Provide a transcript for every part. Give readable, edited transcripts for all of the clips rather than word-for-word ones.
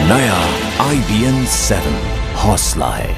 नया IBN 7 हौसला है।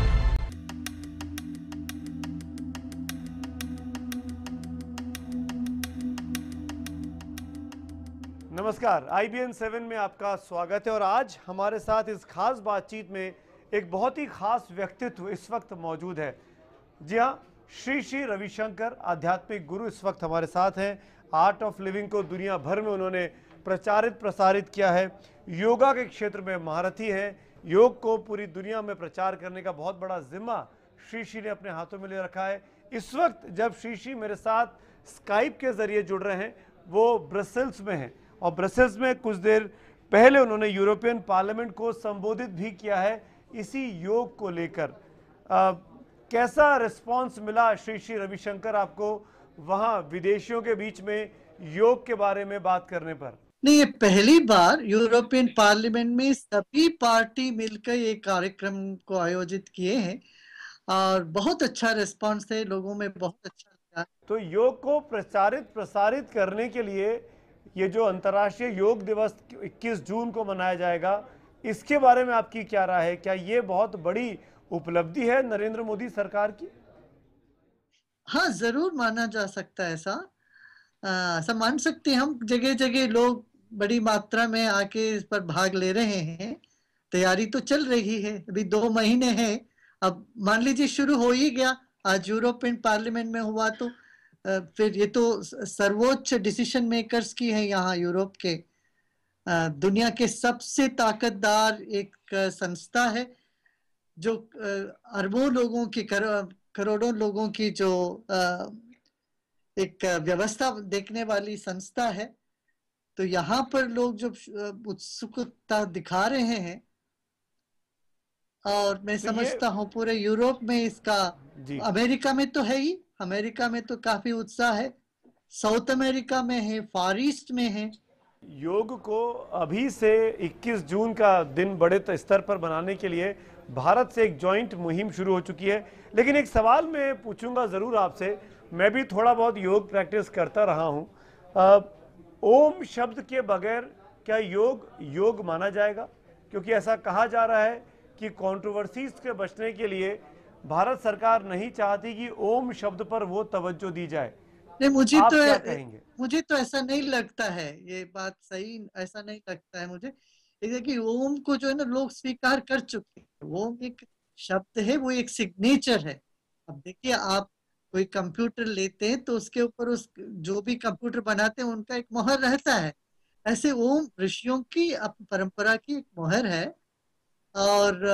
नमस्कार, IBN 7 में आपका स्वागत है और आज हमारे साथ इस खास बातचीत में एक बहुत ही खास व्यक्तित्व इस वक्त मौजूद है। जी हाँ, श्री श्री रविशंकर आध्यात्मिक गुरु इस वक्त हमारे साथ हैं। आर्ट ऑफ लिविंग को दुनिया भर में उन्होंने प्रचारित प्रसारित किया है। योगा के क्षेत्र में महारथी हैं। योग को पूरी दुनिया में प्रचार करने का बहुत बड़ा जिम्मा श्री श्री ने अपने हाथों में ले रखा है। इस वक्त जब श्री श्री मेरे साथ स्काइप के जरिए जुड़ रहे हैं, वो ब्रसेल्स में हैं और ब्रसेल्स में कुछ देर पहले उन्होंने यूरोपियन पार्लियामेंट को संबोधित भी किया है इसी योग को लेकर। कैसा रिस्पांस मिला श्री श्री रविशंकर आपको वहां विदेशियों के बीच में योग के बारे में बात करने पर? नहीं, ये पहली बार यूरोपियन पार्लियामेंट में सभी पार्टी मिलकर ये कार्यक्रम को आयोजित किए हैं और बहुत अच्छा रिस्पांस है, लोगों में बहुत अच्छा लगा। तो योग को प्रचारित प्रसारित करने के लिए ये जो अंतर्राष्ट्रीय योग दिवस 21 जून को मनाया जाएगा, इसके बारे में आपकी क्या राय है? क्या ये बहुत बड़ी उपलब्धि है नरेंद्र मोदी सरकार की? हाँ, जरूर माना जा सकता है ऐसा। ऐसा मान सकते हैं हम। जगह जगह लोग बड़ी मात्रा में आके इस पर भाग ले रहे हैं। तैयारी तो चल रही है, अभी 2 महीने हैं। अब मान लीजिए शुरू हो ही गया, आज यूरोपियन पार्लियामेंट में हुआ तो फिर ये तो सर्वोच्च डिसीजन मेकर्स की है यहाँ यूरोप के। दुनिया के सबसे ताकतदार एक संस्था है जो अरबों लोगों की करोड़ों लोगों की जो एक व्यवस्था देखने वाली संस्था है। तो यहाँ पर लोग जो उत्सुकता दिखा रहे हैं और मैं समझता हूँ पूरे यूरोप में इसका, अमेरिका में तो है ही, अमेरिका में तो काफी उत्साह है, साउथ अमेरिका में है, फार ईस्ट में है। योग को अभी से 21 जून का दिन बड़े स्तर पर बनाने के लिए भारत से एक जॉइंट मुहिम शुरू हो चुकी है। लेकिन एक सवाल मैं पूछूंगा जरूर आपसे, मैं भी थोड़ा बहुत योग प्रैक्टिस करता रहा हूँ। ओम शब्द के बगैर क्या योग माना जाएगा? क्योंकि ऐसा कहा जा रहा है कि कंट्रोवर्सीज के बचने के लिए भारत सरकार नहीं चाहती कि ओम शब्द पर वो तवज्जो दी जाए। नहीं, कहेंगे? मुझे तो ऐसा नहीं लगता है, ये बात सही ऐसा नहीं लगता है मुझे। कि ओम को जो है ना लोग स्वीकार कर चुके हैं। ओम एक शब्द है, वो एक सिग्नेचर है। अब देखिए, आप कोई कंप्यूटर लेते हैं तो उसके ऊपर उस जो भी कंप्यूटर बनाते हैं उनका एक मोहर रहता है। ऐसे ओम ऋषियों की परंपरा की एक मोहर है और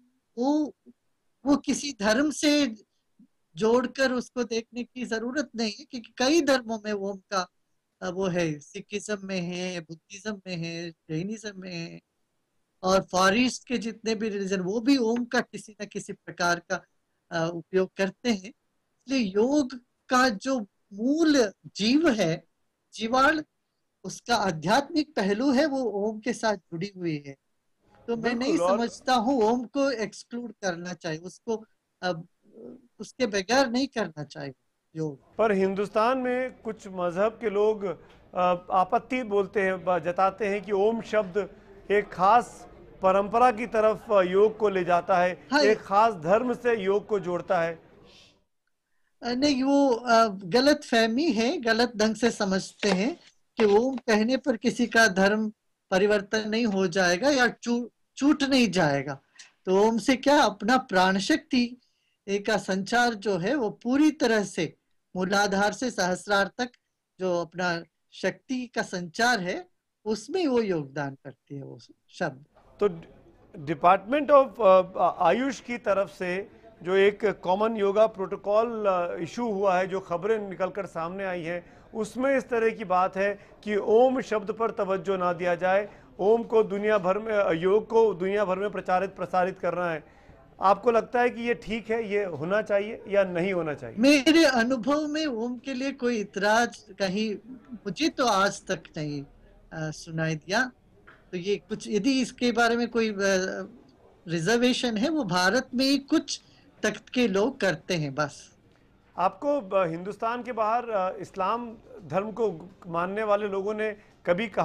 वो किसी धर्म से जोड़कर उसको देखने की जरूरत नहीं है, क्योंकि कई धर्मों में ओम का वो है। सिखिज्म में है, बुद्धिज्म में है, जैनिज्म में है और फार ईस्ट के जितने भी रिलीजन, वो भी ओम का किसी न किसी प्रकार का उपयोग करते हैं। इसलिए योग का जो मूल जीव है, जीवाण, उसका आध्यात्मिक पहलू है, वो ओम के साथ जुड़ी हुई है। तो मैं नहीं समझता हूँ ओम को एक्सक्लूड करना चाहिए, उसको उसके बगैर नहीं करना चाहिए योग। पर हिंदुस्तान में कुछ मजहब के लोग आपत्ति बोलते हैं, जताते हैं कि ओम शब्द एक खास परंपरा की तरफ योग को ले जाता है। हाँ, एक खास धर्म से योग को जोड़ता है। नहीं, वो गलत फहमी है, गलत ढंग से समझते हैं कि ओम कहने पर किसी का धर्म परिवर्तन नहीं हो जाएगा या छूट नहीं जाएगा। तो ओम से क्या, अपना प्राण शक्ति का संचार जो है वो पूरी तरह से मूलाधार से सहस्रार तक जो अपना शक्ति का संचार है, उसमें वो योगदान करती है वो शब्द। तो डिपार्टमेंट ऑफ आयुष की तरफ से जो एक कॉमन योगा प्रोटोकॉल इशू हुआ है, जो खबरें निकलकर सामने आई हैं, उसमें इस तरह की बात है कि ओम शब्द पर तवज्जो ना दिया जाए, ओम को दुनिया भर में, योग को दुनिया भर में प्रचारित प्रसारित करना है। आपको लगता है कि ये ठीक है, ये होना चाहिए या नहीं होना चाहिए? मेरे अनुभव में ओम के लिए कोई इतराज कहीं मुझे तो आज तक नहीं सुनाई दिया। तो ये कुछ, यदि इसके बारे में कोई रिजर्वेशन है, वो भारत में ही कुछ तख्त के लोग करते हैं बस। आपको हिंदुस्तान के बाहर इस्लाम धर्म को मानने वाले लोगों ने कभी कहा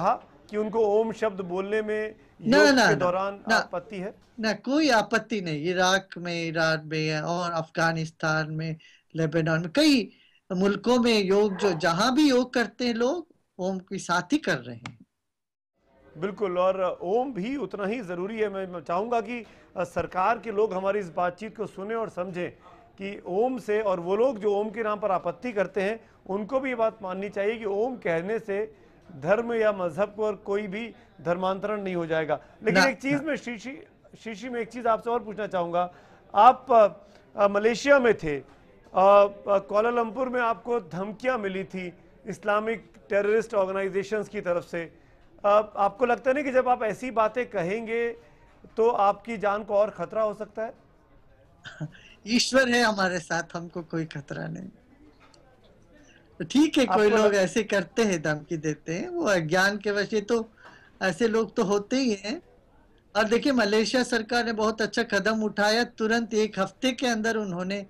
कि उनको ओम शब्द बोलने में ना योग ना के ना दौरान ना आपत्ति है? ना, कोई आपत्ति नहीं। इराक में, ईरान में और अफगानिस्तान में, लेबनान में, कई मुल्कों में योग, जो जहां भी योग करते हैं लोग, ओम के साथ ही कर रहे हैं। बिल्कुल, और ओम भी उतना ही ज़रूरी है। मैं चाहूँगा कि सरकार के लोग हमारी इस बातचीत को सुने और समझें कि ओम से, और वो लोग जो ओम के नाम पर आपत्ति करते हैं उनको भी ये बात माननी चाहिए कि ओम कहने से धर्म या मजहब पर कोई भी धर्मांतरण नहीं हो जाएगा। लेकिन ना एक चीज़ ना में शीशी में एक चीज़ आपसे और पूछना चाहूँगा। आप मलेशिया में थे, कोलालंपुर में आपको धमकियाँ मिली थी इस्लामिक टेररिस्ट ऑर्गेनाइजेशंस की तरफ से। आपको लगता नहीं कि जब आप ऐसी बातें कहेंगे तो आपकी जान को और खतरा हो सकता है? ईश्वर है हमारे साथ, हमको कोई खतरा नहीं। तो ठीक है, कोई आपको लोग लग ऐसे करते हैं, धमकी देते हैं, वो अज्ञान के वजह, तो ऐसे लोग तो होते ही हैं। और देखिए, मलेशिया सरकार ने बहुत अच्छा कदम उठाया। तुरंत एक हफ्ते के अंदर उन्होंने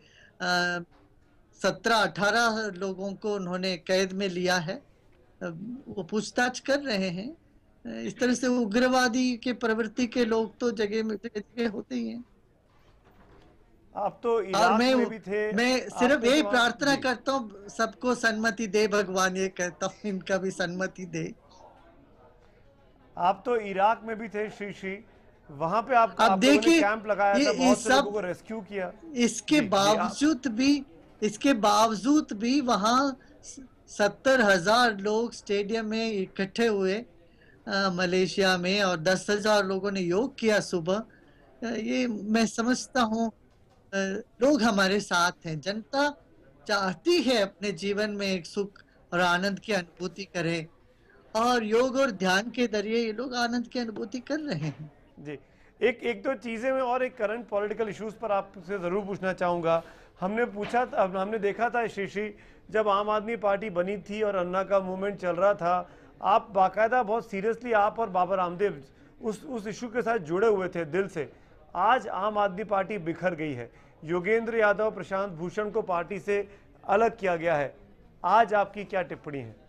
17-18 लोगों को उन्होंने कैद में लिया है। वो पूछताछ कर रहे हैं। इस तरह से उग्रवादी के प्रवृत्ति के लोग तो जगह में जगह जगह होते ही हैं। आप तो और इराक में भी थे, मैं सिर्फ आपने तो यही वहां प्रार्थना जी, करता हूँ, सबको सन्मति दे भगवान, ये कहता हूँ, इनका भी सन्मति दे। आप तो इराक में भी थे श्री, वहां पे आप अब लोगों ने देखिए, कैंप लगाया था, ये बहुत से लोगों सब, को रेस्क्यू किया। इसके जी जी, आप बावजूद भी, इसके बावजूद भी वहां 70,000 लोग स्टेडियम में इकट्ठे हुए मलेशिया में, और 10,000 लोगों ने योग किया सुबह। ये मैं समझता हूँ, लोग हमारे साथ हैं। जनता चाहती है अपने जीवन में एक सुख और आनंद की अनुभूति करे, और योग और ध्यान के जरिए ये लोग आनंद की अनुभूति कर रहे हैं। जी, एक एक दो चीज़ें मैं और एक करंट पॉलिटिकल इश्यूज पर आपसे ज़रूर पूछना चाहूँगा। हमने देखा था श्री, जब आम आदमी पार्टी बनी थी और अन्ना का मूवमेंट चल रहा था, आप बाकायदा बहुत सीरियसली, आप और बाबा रामदेव उस इशू के साथ जुड़े हुए थे दिल से। आज आम आदमी पार्टी बिखर गई है, योगेंद्र यादव, प्रशांत भूषण को पार्टी से अलग किया गया है। आज आपकी क्या टिप्पणी है?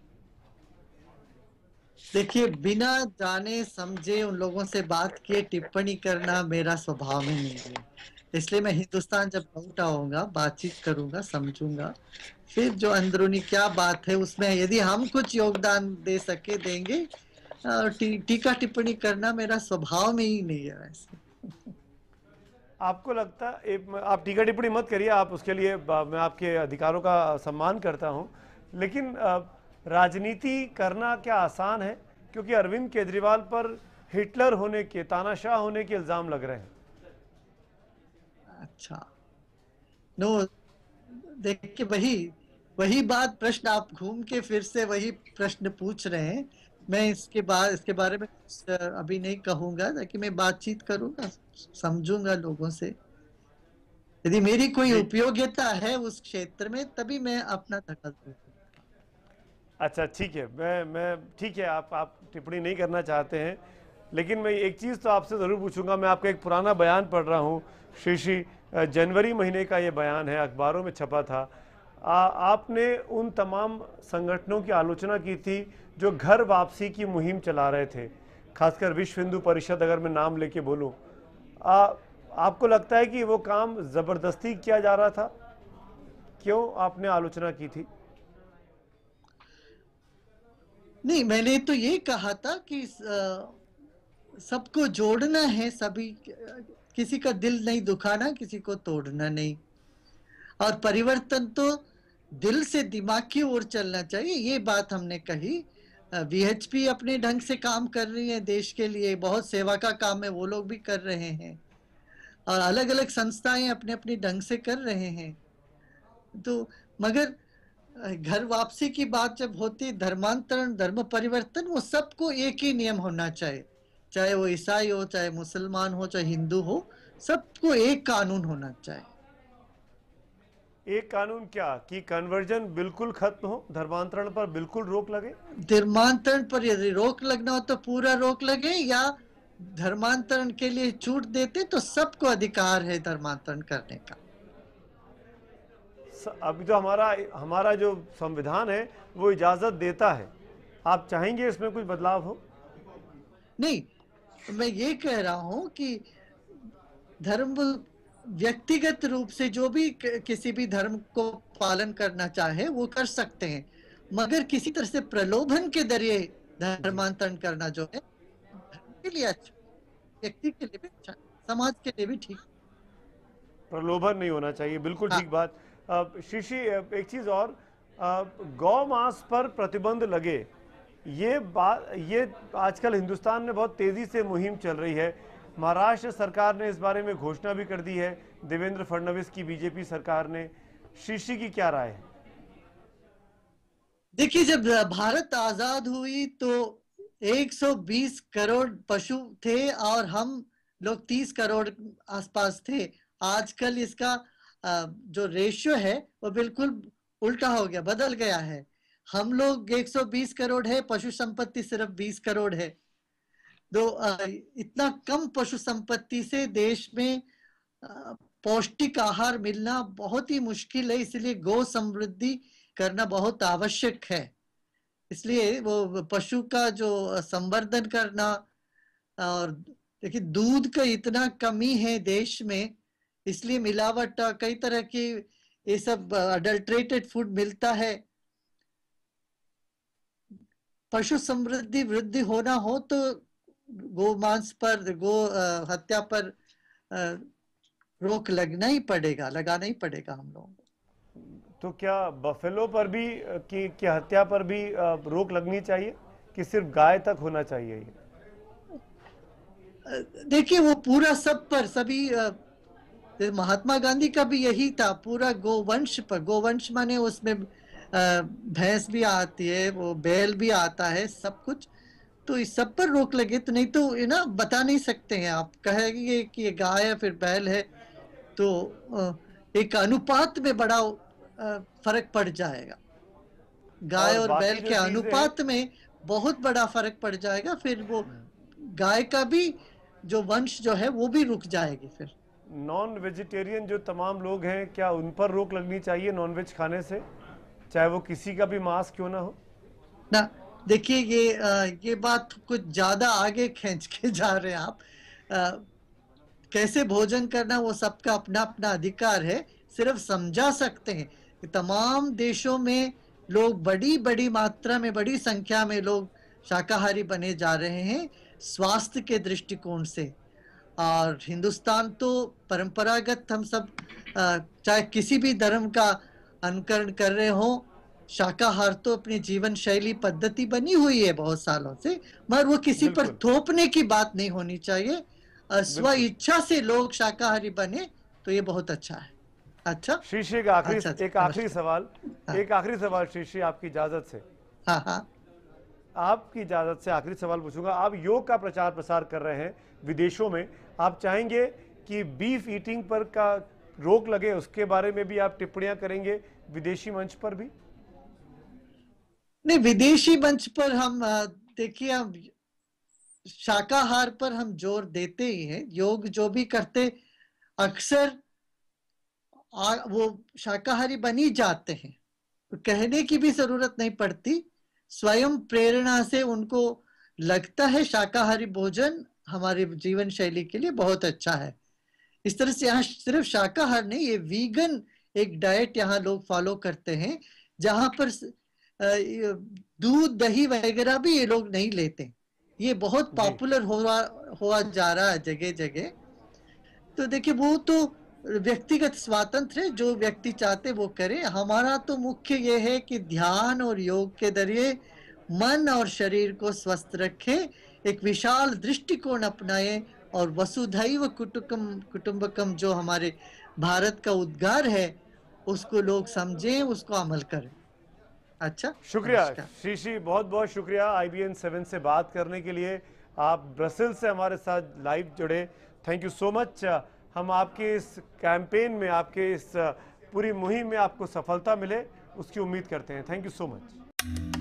देखिए, बिना जाने समझे उन लोगों से बात किए टिप्पणी करना मेरा स्वभाव ही नहीं है। इसलिए मैं हिंदुस्तान जब लौट आऊंगा, बातचीत करूंगा, समझूंगा, फिर जो अंदरूनी क्या बात है उसमें यदि हम कुछ योगदान दे सके देंगे। टीका टिप्पणी करना मेरा स्वभाव में ही नहीं है वैसे। आपको लगता आप टीका टिप्पणी मत करिए, आप उसके लिए मैं आपके अधिकारों का सम्मान करता हूं, लेकिन राजनीति करना क्या आसान है? क्योंकि अरविंद केजरीवाल पर हिटलर होने के, तानाशाह होने के इल्जाम लग रहे हैं। अच्छा, नो, देखिए, वही वही बात, प्रश्न आप घूम के फिर से वही प्रश्न पूछ रहे हैं। मैं इसके बारे में कुछ अभी नहीं कहूंगा, ताकि मैं बातचीत करूंगा, समझूंगा लोगों से। यदि मेरी कोई जी, उपयोगिता है उस क्षेत्र में, तभी मैं अपना दखल दूंगा। अच्छा ठीक है, मैं ठीक है, आप टिप्पणी नहीं करना चाहते हैं, लेकिन मैं एक चीज़ तो आपसे ज़रूर पूछूंगा। मैं आपका एक पुराना बयान पढ़ रहा हूँ श्री, जनवरी महीने का ये बयान है, अखबारों में छपा था। आपने उन तमाम संगठनों की आलोचना की थी जो घर वापसी की मुहिम चला रहे थे, खासकर विश्व हिंदू परिषद, अगर मैं नाम लेके बोलूँ। आपको लगता है कि वो काम ज़बरदस्ती किया जा रहा था? क्यों आपने आलोचना की थी? नहीं, मैंने तो ये कहा था कि सबको जोड़ना है, सभी, किसी का दिल नहीं दुखाना, किसी को तोड़ना नहीं। और परिवर्तन तो दिल से दिमाग की ओर चलना चाहिए, ये बात हमने कही। वीएचपी अपने ढंग से काम कर रही है देश के लिए, बहुत सेवा का काम है, वो लोग भी कर रहे हैं, और अलग अलग संस्थाएं अपने अपने ढंग से कर रहे हैं। तो मगर घर वापसी की बात जब होती, धर्मांतरण, धर्म परिवर्तन, वो सबको एक ही नियम होना चाहिए, चाहे वो ईसाई हो, चाहे मुसलमान हो, चाहे हिंदू हो, सबको एक कानून होना चाहिए। एक कानून क्या कि कन्वर्जन बिल्कुल खत्म हो, धर्मांतरण पर बिल्कुल रोक लगे? धर्मांतरण पर यदि रोक लगना हो तो पूरा रोक लगे, या धर्मांतरण के लिए छूट देते तो सबको अधिकार है धर्मांतरण करने का। अभी तो हमारा हमारा जो संविधान है वो इजाज़त देता है आप चाहेंगे इसमें कुछ बदलाव हो? नहीं, मैं ये कह रहा हूं कि धर्म व्यक्तिगत रूप से जो भी किसी भी धर्म को पालन करना चाहे वो कर सकते हैं, मगर किसी तरह से प्रलोभन के जरिए धर्मांतरण करना जो है धर्म के लिए अच्छा, व्यक्ति के लिए भी अच्छा, समाज के लिए भी ठीक। प्रलोभन नहीं होना चाहिए, बिल्कुल हाँ। ठीक बात। शीशी, एक चीज और, गौ मांस पर प्रतिबंध लगे, ये आजकल हिंदुस्तान में बहुत तेजी से मुहिम चल रही है। महाराष्ट्र सरकार ने इस बारे में घोषणा भी कर दी है, देवेंद्र फडणवीस की बीजेपी सरकार ने। शीशी की क्या राय है? देखिए, जब भारत आजाद हुई तो 120 करोड़ पशु थे और हम लोग 30 करोड़ आसपास थे। आजकल इसका जो रेशियो है वो बिल्कुल उल्टा हो गया, बदल गया है। हम लोग 120 करोड़ है, पशु संपत्ति सिर्फ 20 करोड़ है। तो इतना कम पशु संपत्ति से देश में पौष्टिक आहार मिलना बहुत ही मुश्किल है, इसलिए गौ समृद्धि करना बहुत आवश्यक है। इसलिए वो पशु का जो संवर्धन करना, और देखिए दूध का इतना कमी है देश में, इसलिए मिलावट कई तरह की ये सब अडल्ट्रेटेड फूड मिलता है। पशु समृद्धि वृद्धि होना हो तो गो मांस पर, गो हत्या पर रोक लगाना ही पड़ेगा हम लोगों को। तो क्या बफेलो पर भी की हत्या पर भी रोक लगनी चाहिए कि सिर्फ गाय तक होना चाहिए ये? देखिए वो पूरा सब पर, सभी महात्मा गांधी का भी यही था, पूरा गोवंश पर। गोवंश माने उसमें भैंस भी आती है, वो बैल भी आता है, सब कुछ। तो इस सब पर रोक लगे तो, नहीं तो ये ना बता नहीं सकते हैं आप, कहेंगे कि ये गाय है फिर बैल है, तो एक अनुपात में बड़ा फर्क पड़ जाएगा। गाय और बैल के अनुपात में बहुत बड़ा फर्क पड़ जाएगा, फिर वो गाय का भी जो वंश जो है वो भी रुक जाएगी। फिर नॉन वेजिटेरियन जो तमाम लोग हैं, क्या उन पर रोक लगनी चाहिए नॉन वेज खाने से, चाहे वो किसी का भी मांस क्यों ना हो? ना, देखिए ये बात कुछ ज्यादा आगे खींच के जा रहे हैं आप। कैसे भोजन करना वो सबका अपना अपना अधिकार है, सिर्फ समझा सकते हैं कि तमाम देशों में लोग बड़ी बड़ी मात्रा में, बड़ी संख्या में लोग शाकाहारी बने जा रहे हैं स्वास्थ्य के दृष्टिकोण से। और हिंदुस्तान तो परंपरागत हम सब चाहे किसी भी धर्म का अनुकरण कर रहे हो, शाकाहार तो अपनी जीवन शैली पद्धति बनी हुई है बहुत सालों से, मगर वो किसी पर थोपने की बात नहीं होनी चाहिए। स्व इच्छा से लोग शाकाहारी बने तो ये बहुत अच्छा है। अच्छा शीशी, एक आखिरी सवाल शीशी, आपकी इजाजत से। हाँ हाँ, आपकी इजाजत से आखिरी सवाल पूछूंगा। आप योग का प्रचार प्रसार कर रहे हैं विदेशों में, आप चाहेंगे कि बीफ ईटिंग पर का रोक लगे, उसके बारे में भी आप टिप्पणियां करेंगे विदेशी मंच पर भी? नहीं, विदेशी मंच पर हम देखिए, हम शाकाहार पर हम जोर देते ही हैं। योग जो भी करते अक्सर वो शाकाहारी बन ही जाते हैं, तो कहने की भी जरूरत नहीं पड़ती, स्वयं प्रेरणा से उनको लगता है शाकाहारी भोजन हमारे जीवन शैली के लिए बहुत अच्छा है। इस तरह से यहाँ सिर्फ शाकाहार नहीं, ये वीगन एक डाइट यहाँ लोग फॉलो करते हैं, जहाँ पर दूध दही वगैरह भी ये लोग नहीं लेते। ये बहुत पॉपुलर हुआ जा रहा है जगह जगह। तो देखिए वो तो व्यक्तिगत स्वातंत्र है, जो व्यक्ति चाहते वो करे। हमारा तो मुख्य ये है कि ध्यान और योग के जरिए मन और शरीर को स्वस्थ रखे, एक विशाल दृष्टिकोण अपनाए, और वसुधैव कुटुंबकम जो हमारे भारत का उद्गार है उसको लोग समझें, उसको अमल करें। अच्छा, शुक्रिया शीशी, बहुत बहुत शुक्रिया IBN 7 से बात करने के लिए। आप ब्रसेल से हमारे साथ लाइव जुड़े, थैंक यू सो मच। हम आपके इस कैंपेन में, आपके इस पूरी मुहिम में आपको सफलता मिले उसकी उम्मीद करते हैं। Thank you so much.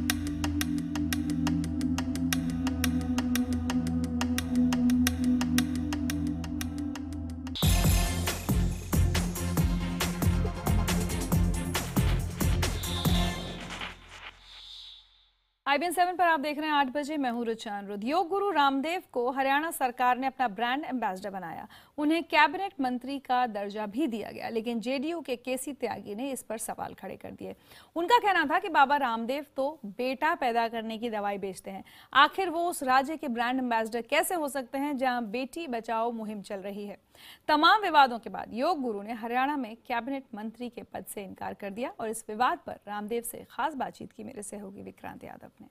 IBN 7 पर आप देख रहे हैं 8 बजे। मैं हूं रुचा अनुरुद्ध। योग गुरु रामदेव को हरियाणा सरकार ने अपना ब्रांड एम्बेसडर बनाया। उन्हें कैबिनेट मंत्री का दर्जा भी दिया गया, लेकिन जेडीयू के केसी त्यागी ने इस पर सवाल खड़े कर दिए। उनका कहना था कि बाबा रामदेव तो बेटा पैदा करने की दवाई बेचते हैं, आखिर वो उस राज्य के ब्रांड एम्बेसडर कैसे हो सकते हैं जहां बेटी बचाओ मुहिम चल रही है। तमाम विवादों के बाद योग गुरु ने हरियाणा में कैबिनेट मंत्री के पद से इनकार कर दिया और इस विवाद पर रामदेव से खास बातचीत की मेरे सहयोगी विक्रांत यादव ने।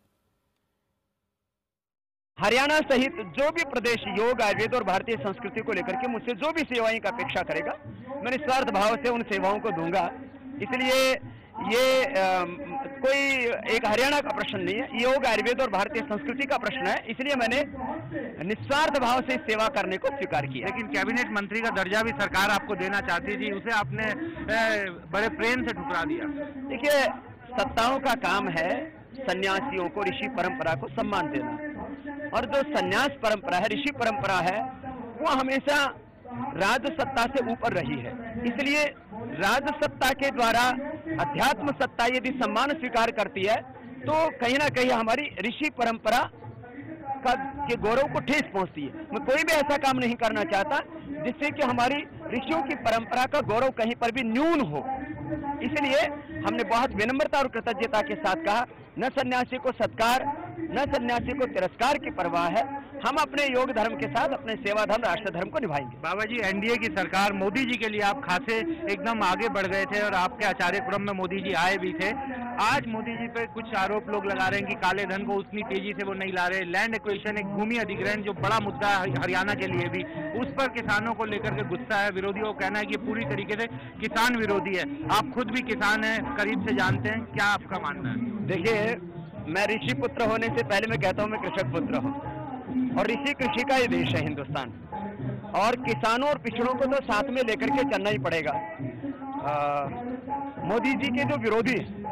हरियाणा सहित जो भी प्रदेश योग, आयुर्वेद और भारतीय संस्कृति को लेकर के मुझसे जो भी सेवाएं की अपेक्षा करेगा, मैं निस्वार्थ भाव से उन सेवाओं को दूंगा। इसलिए ये कोई एक हरियाणा का प्रश्न नहीं है, योग, आयुर्वेद और भारतीय संस्कृति का प्रश्न है। इसलिए मैंने निस्वार्थ भाव से सेवा करने को स्वीकार किया। लेकिन कैबिनेट मंत्री का दर्जा भी सरकार आपको देना चाहती थी, उसे आपने बड़े प्रेम से ठुकरा दिया। देखिए, सत्ताओं का काम है सन्यासियों को, ऋषि परंपरा को सम्मान देना, और जो सन्यास परंपरा है, ऋषि परंपरा है, वो हमेशा राज सत्ता से ऊपर रही है। इसलिए राज सत्ता के द्वारा अध्यात्म सत्ता यदि सम्मान स्वीकार करती है तो कहीं ना कहीं हमारी ऋषि परंपरा के गौरव को ठेस पहुंचती है। मैं कोई भी ऐसा काम नहीं करना चाहता जिससे कि हमारी ऋषियों की परंपरा का गौरव कहीं पर भी न्यून हो। इसलिए हमने बहुत विनम्रता और कृतज्ञता के साथ कहा, न सन्यासी को सत्कार, न सन्यासी को तिरस्कार की परवाह है। हम अपने योग धर्म के साथ अपने सेवा धर्म, राष्ट्र धर्म को निभाएंगे। बाबा जी, एनडीए की सरकार, मोदी जी के लिए आप खासे एकदम आगे बढ़ गए थे और आपके आचार्य क्रम में मोदी जी आए भी थे। आज मोदी जी पे कुछ आरोप लोग लगा रहे हैं कि काले धन को उतनी तेजी से वो नहीं ला रहे। लैंड एक्विजिशन, एक भूमि अधिग्रहण जो बड़ा मुद्दा है हरियाणा के लिए भी, उस पर किसानों को लेकर के गुस्सा है। विरोधियों का कहना है कि पूरी तरीके से किसान विरोधी है। आप खुद भी किसान हैं, करीब से जानते हैं, क्या आपका मानना है? देखिए, मैं ऋषि पुत्र होने से पहले मैं कहता हूं मैं कृषक पुत्र हूं, और ऋषि कृषि का ये देश है हिंदुस्तान, और किसानों और पिछड़ों को तो साथ में लेकर के चलना ही पड़ेगा। मोदी जी के जो विरोधी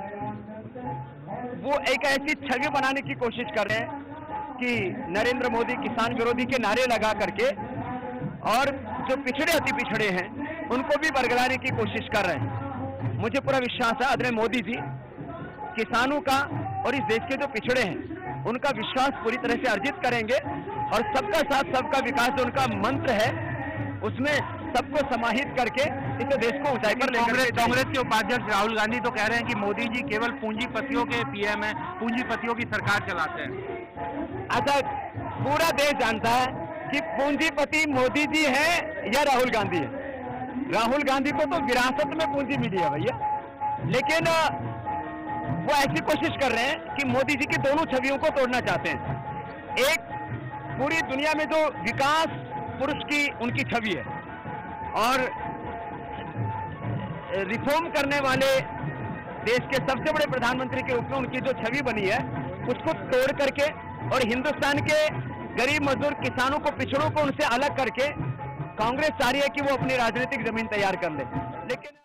वो एक ऐसी छवि बनाने की कोशिश कर रहे हैं कि नरेंद्र मोदी किसान विरोधी के नारे लगा करके, और जो पिछड़े अति पिछड़े हैं उनको भी बरगलाने की कोशिश कर रहे हैं। मुझे पूरा विश्वास है आदरणीय मोदी जी किसानों का और इस देश के जो पिछड़े हैं उनका विश्वास पूरी तरह से अर्जित करेंगे, और सबका साथ सबका विकास जो उनका मंत्र है उसमें सबको समाहित करके इस देश को ऊंचाई पर लेकर। कांग्रेस के उपाध्यक्ष राहुल गांधी तो कह रहे हैं कि मोदी जी केवल पूंजीपतियों के पीएम है, पूंजीपतियों की सरकार चलाते हैं। अच्छा, पूरा देश जानता है कि पूंजीपति मोदी जी है या राहुल गांधी है। राहुल गांधी को तो विरासत में पूंजी मिली है भैया, लेकिन वो ऐसी कोशिश कर रहे हैं कि मोदी जी की दोनों छवियों को तोड़ना चाहते हैं। एक पूरी दुनिया में जो विकास पुरुष की उनकी छवि है, और रिफॉर्म करने वाले देश के सबसे बड़े प्रधानमंत्री के रूप में उनकी जो छवि बनी है उसको तोड़ करके, और हिंदुस्तान के गरीब मजदूर किसानों को, पिछड़ों को उनसे अलग करके कांग्रेस चाह रही है कि वो अपनी राजनीतिक जमीन तैयार कर ले। लेकिन